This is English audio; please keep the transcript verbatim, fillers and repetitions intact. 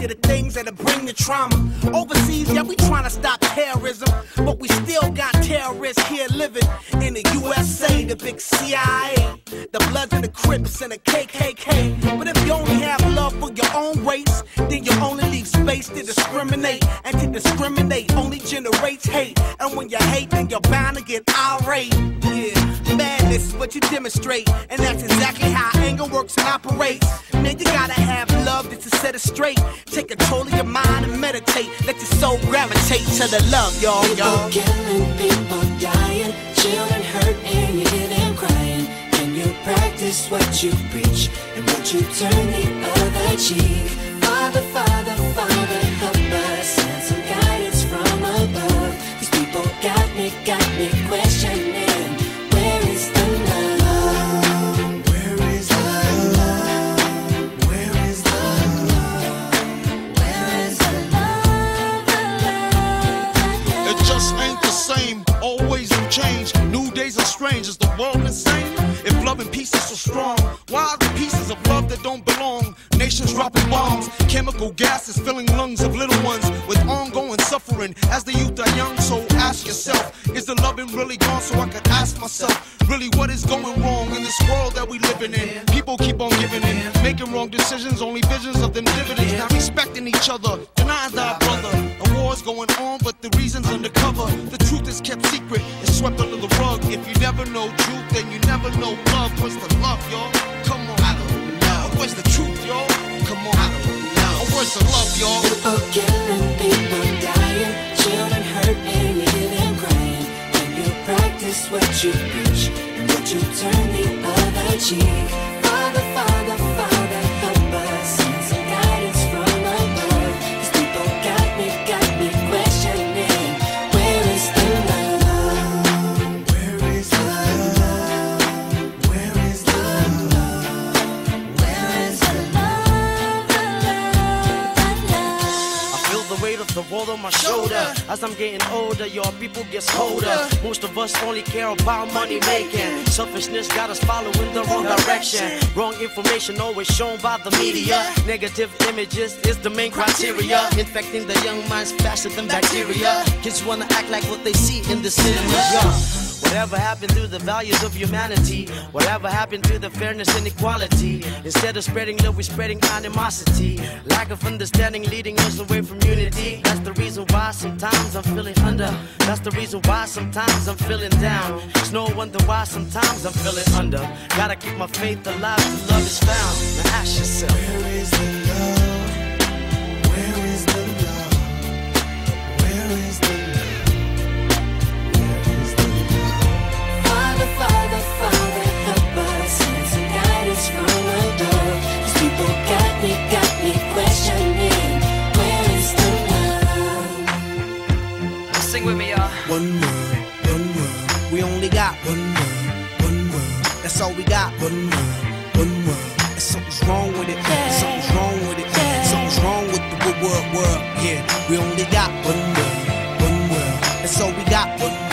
you the things that'll bring the trauma. Overseas, yeah, we trying to stop terrorism, but we still got terrorists here living in the U S A, the big C I A, the Bloods and the Crips and the K K K. But if you only have love for your own race, then you only leave space to discriminate, and to discriminate only generates hate. And when you hate, then you're bound to get irate. Yeah, madness is what you demonstrate, and that's exactly how anger works and operates. Man, you gotta have love just to set it straight. Take control of your mind and meditate. Let your soul gravitate to the love, y'all, y'all. People killing, people dying, children hurt and you hear them crying. And you practice what you preach, and what you turn the other cheek. Father, Father, Father, help us, send some guidance from above. These people got me, got me questioning. Where is the love? Where is the love? Where is the love? Where is the love? The love, the love? It just ain't the same, always new change. New days are strange, is the world insane? If love and peace is so strong, why are the pieces of love that don't belong? Nations dropping bombs, chemical gases filling lungs of little ones with ongoing suffering as the youth are young. So ask yourself, is the loving really gone? So I could ask myself, really what is going wrong in this world that we living in? People keep on giving in, making wrong decisions, only visions of them dividends, not respecting each other, denying thy brother. A war's going on, but the reason's undercover. The truth is kept secret, it's swept under the rug. If you never know truth, then you never know love. Where's the love, y'all? Come on, I don't know. Where's the truth, y'all? Come on, I don't know. Where's the love, y'all? People killing, people dying, children hurt and you hear them crying. And you practice what you preach, and what you turn the other cheek. Father, Father, Father, help us, send some guidance from above. These people got me, got me questioning. Where is the love? Where is the love? Where is the love? Where is the love? The love, the love. I feel the weight of the world on my shoulder. As I'm getting older, your people get colder. Most of us only care about money making. Selfishness got us following the wrong direction. Wrong information always shown by the media. Negative images is the main criteria, infecting the young minds faster than bacteria. Kids wanna act like what they see in the cinema. Whatever happened to the values of humanity? Whatever happened to the fairness and equality? Instead of spreading love, we're spreading animosity. Lack of understanding leading us away from unity. That's the reason why sometimes I'm feeling under. That's the reason why sometimes I'm feeling down. It's no wonder why sometimes I'm feeling under. Gotta keep my faith alive till love is found. Now ask yourself, Where is the love? Where is the love? Where is the love? Father, Father, Father, help us, send some guidance from above. These people got me, got me questioning. Where is the love? sing with me, y'all. One world, one world. We only got one world, one world. That's all we got. One world, one world. And something's wrong with it. Something's wrong with it. Something's wrong with the world, world. Yeah, we only got one world, one world. That's all we got. One world.